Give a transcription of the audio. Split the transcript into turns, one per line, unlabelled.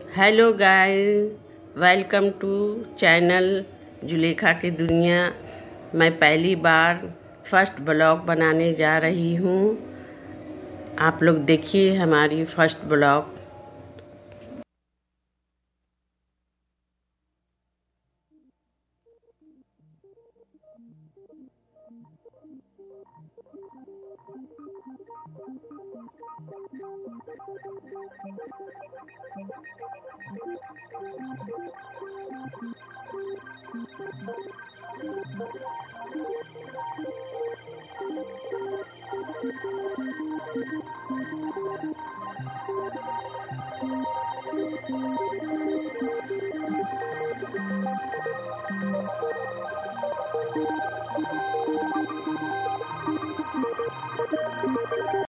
Hello guys, welcome to channel Zulekha की दुनिया। मैं पहली बार फर्स्ट ब्लॉग बनाने जा रही हूँ। आप लोग देखिए हमारी फर्स्ट ब्लॉग।